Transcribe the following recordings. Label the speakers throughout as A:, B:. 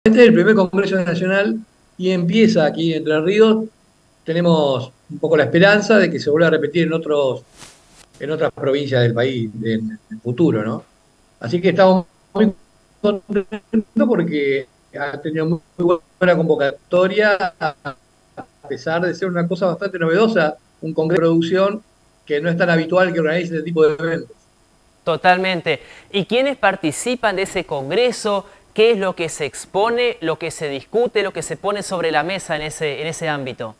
A: Este es el primer Congreso Nacional y empieza aquí en Entre Ríos. Tenemos un poco la esperanza de que se vuelva a repetir en otras provincias del país en el futuro, ¿no? Así que estamos muy contentos porque ha tenido muy buena convocatoria, a pesar de ser una cosa bastante novedosa, un congreso de producción que no es tan habitual que organice este tipo de eventos.
B: Totalmente. ¿Y quiénes participan de ese congreso? ¿Qué es lo que se expone, lo que se discute, lo que se pone sobre la mesa en ese ámbito?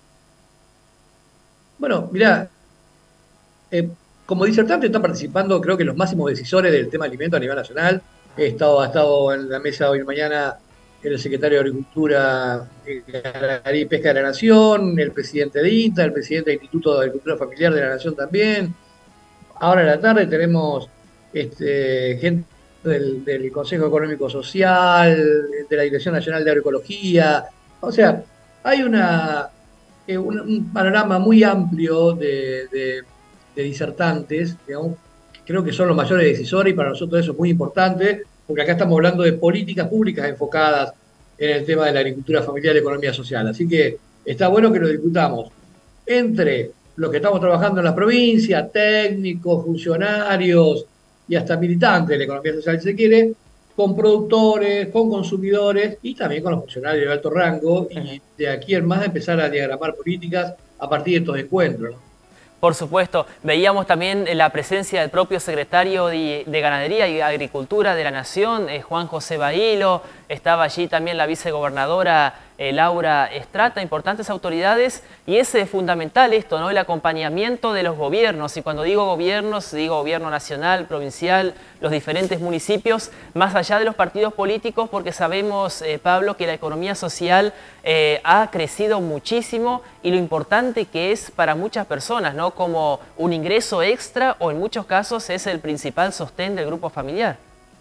A: Bueno, mirá, como disertante están participando, creo que los máximos decisores del tema alimento a nivel nacional. Ha estado en la mesa hoy y mañana el secretario de Agricultura, Ganadería y Pesca de la Nación, el presidente de INTA, el presidente del Instituto de Agricultura Familiar de la Nación también. Ahora en la tarde tenemos gente del Consejo Económico Social, de la Dirección Nacional de Agroecología. O sea, hay un panorama muy amplio de disertantes, digamos, que creo que son los mayores decisores y para nosotros eso es muy importante, porque acá estamos hablando de políticas públicas enfocadas en el tema de la agricultura familiar y la economía social. Así que está bueno que lo discutamos entre los que estamos trabajando en la provincia, técnicos, funcionarios y hasta militantes de la economía social, si se quiere, con productores, con consumidores y también con los funcionarios de alto rango, y de aquí en más empezar a diagramar políticas a partir de estos encuentros, ¿no?
B: Por supuesto, veíamos también la presencia del propio secretario de Ganadería y Agricultura de la Nación, Juan José Bailo, estaba allí también la vicegobernadora Laura Estrata, importantes autoridades, y es fundamental esto, ¿no? El acompañamiento de los gobiernos, y cuando digo gobiernos, digo gobierno nacional, provincial, los diferentes municipios, más allá de los partidos políticos, porque sabemos, Pablo, que la economía social ha crecido muchísimo y lo importante que es para muchas personas, ¿no? Como un ingreso extra o en muchos casos es el principal sostén del grupo familiar.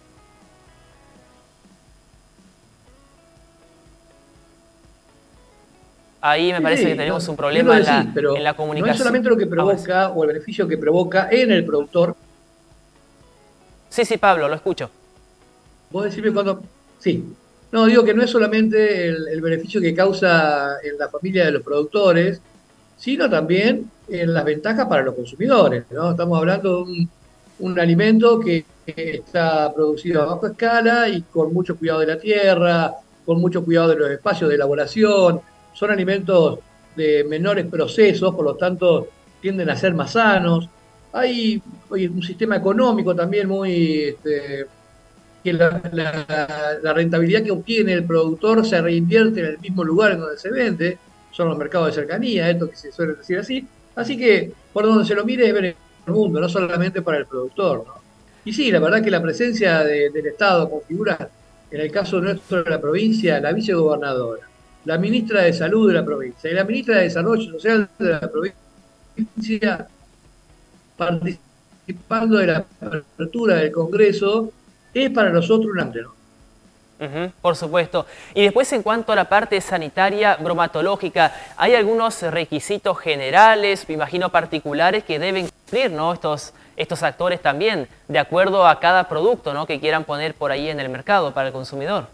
B: Ahí me
A: Sí,
B: parece que
A: sí,
B: tenemos un
A: bien lo
B: problema
A: decís,
B: en
A: pero
B: la
A: no es
B: comunicación.
A: solamente lo que
B: Ahora sí.
A: provoca o el beneficio que provoca en el productor.
B: Sí, sí, Pablo, lo escucho.
A: Vos decime cuando. Sí. No, digo que no es solamente el beneficio que causa en la familia de los productores, sino también en las ventajas para los consumidores, ¿no? Estamos hablando de un alimento que está producido a baja escala y con mucho cuidado de la tierra, con mucho cuidado de los espacios de elaboración. Son alimentos de menores procesos, por lo tanto tienden a ser más sanos. Hay oye, un sistema económico también que la rentabilidad que obtiene el productor se reinvierte en el mismo lugar en donde se vende, son los mercados de cercanía, esto que se suele decir así. Así que por donde se lo mire es ver el mundo, no solamente para el productor, ¿no? Y sí, la verdad que la presencia del Estado con figuras, en el caso nuestro de la provincia, la vicegobernadora, la ministra de Salud de la provincia y la ministra de Desarrollo Social de la provincia participando de la apertura del Congreso, es para nosotros un antes, ¿no?
B: Por supuesto. Y después en cuanto a la parte sanitaria bromatológica, ¿hay algunos requisitos generales, me imagino particulares, que deben cumplir, ¿no? Estos actores también, de acuerdo a cada producto, ¿no? Que quieran poner por ahí en el mercado para el consumidor?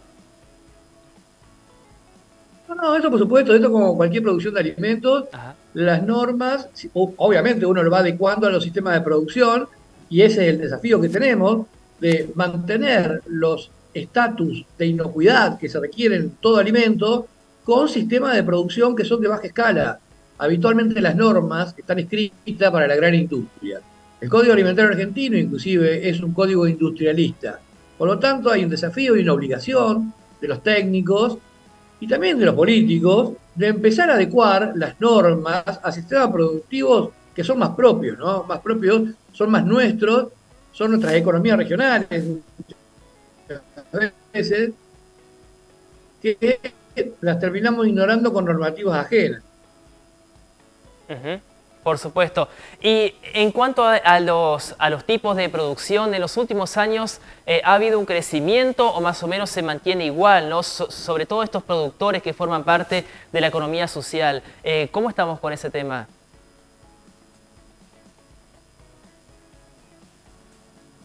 A: No, no, eso por supuesto, esto como cualquier producción de alimentos,
B: Ajá.
A: las normas, obviamente uno lo va adecuando a los sistemas de producción y ese es el desafío que tenemos de mantener los estatus de inocuidad que se requieren en todo alimento con sistemas de producción que son de baja escala. Habitualmente las normas están escritas para la gran industria. El Código Alimentario Argentino inclusive es un código industrialista. Por lo tanto hay un desafío y una obligación de los técnicos y también de los políticos, de empezar a adecuar las normas a sistemas productivos que son más propios, ¿no? Más propios, son más nuestros, son nuestras economías regionales, muchas veces, que las terminamos ignorando con normativas ajenas.
B: Ujú, por supuesto. Y en cuanto a los tipos de producción, en los últimos años ha habido un crecimiento o más o menos se mantiene igual, ¿no? Sobre todo estos productores que forman parte de la economía social. ¿Cómo estamos con ese tema?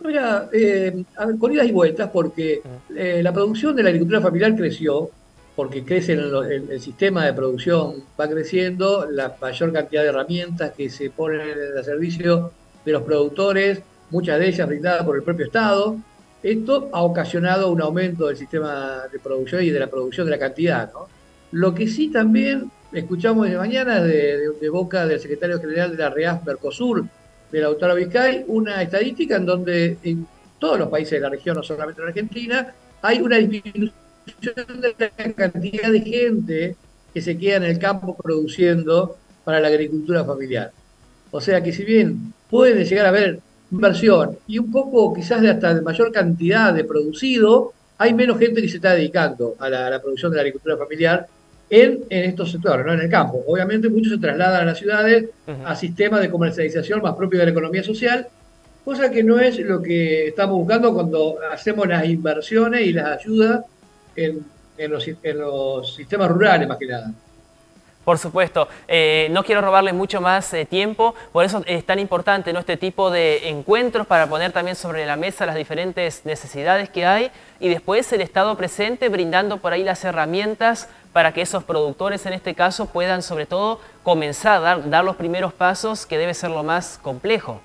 A: Mira, a ver, con idas y vueltas, porque la producción de la agricultura familiar creció, porque crece el sistema de producción, va creciendo, la mayor cantidad de herramientas que se ponen al servicio de los productores, muchas de ellas brindadas por el propio Estado. Esto ha ocasionado un aumento del sistema de producción y de la producción de la cantidad, ¿no? Lo que sí también escuchamos de mañana de boca del secretario general de la REAF Mercosur, de la autora Vizcay, una estadística en donde en todos los países de la región, no solamente en Argentina, hay una disminución de la cantidad de gente que se queda en el campo produciendo para la agricultura familiar. O sea que si bien puede llegar a haber inversión y un poco quizás de hasta de mayor cantidad de producido, hay menos gente que se está dedicando a la producción de la agricultura familiar en estos sectores, ¿no? En el campo. Obviamente muchos se trasladan a las ciudades
B: Ujú.
A: a sistemas de comercialización más propios de la economía social, cosa que no es lo que estamos buscando cuando hacemos las inversiones y las ayudas en los sistemas rurales, más que nada.
B: Por supuesto, no quiero robarle mucho más tiempo, por eso es tan importante, ¿no?, este tipo de encuentros para poner también sobre la mesa las diferentes necesidades que hay y después el Estado presente brindando por ahí las herramientas para que esos productores en este caso puedan sobre todo comenzar a dar los primeros pasos, que debe ser lo más complejo.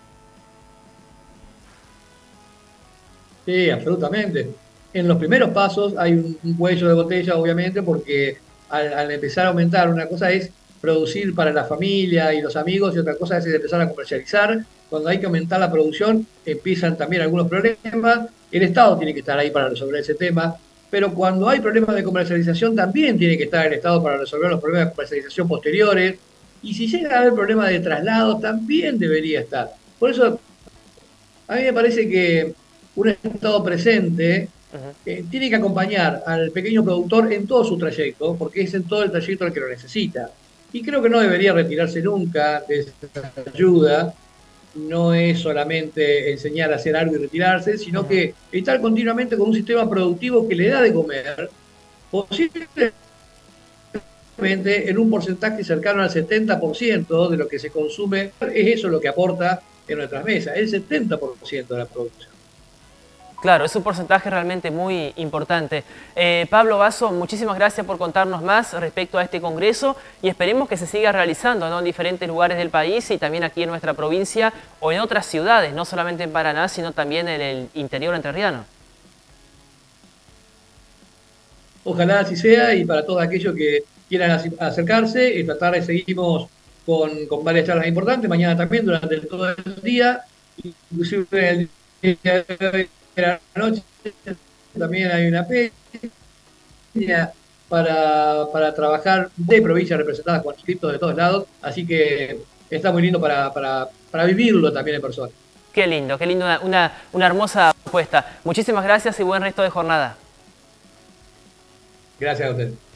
A: Sí, absolutamente. En los primeros pasos hay un cuello de botella, obviamente, porque al empezar a aumentar, una cosa es producir para la familia y los amigos y otra cosa es empezar a comercializar. Cuando hay que aumentar la producción, empiezan también algunos problemas. El Estado tiene que estar ahí para resolver ese tema, pero cuando hay problemas de comercialización, también tiene que estar el Estado para resolver los problemas de comercialización posteriores. Y si llega a haber problemas de traslado, también debería estar. Por eso a mí me parece que un Estado presente
B: Ujú.
A: tiene que acompañar al pequeño productor en todo su trayecto, porque es en todo el trayecto el que lo necesita. Y creo que no debería retirarse nunca de esa ayuda. No es solamente enseñar a hacer algo y retirarse, sino
B: Ujú.
A: que estar continuamente con un sistema productivo que le da de comer, posiblemente en un porcentaje cercano al 70% de lo que se consume. Es eso lo que aporta en nuestras mesas, el 70% de la producción.
B: Claro, es un porcentaje realmente muy importante. Pablo Basso, muchísimas gracias por contarnos más respecto a este congreso y esperemos que se siga realizando, ¿no?, en diferentes lugares del país y también aquí en nuestra provincia o en otras ciudades, no solamente en Paraná, sino también en el interior entrerriano.
A: Ojalá así sea y para todos aquellos que quieran acercarse, esta tarde seguimos con varias charlas importantes, mañana también durante todo el día, inclusive el día de la noche también hay una peña para trabajar de provincias representadas con inscriptos de todos lados, así que está muy lindo para vivirlo también en persona.
B: Qué lindo, una hermosa propuesta. Muchísimas gracias y buen resto de jornada.
A: Gracias a ustedes.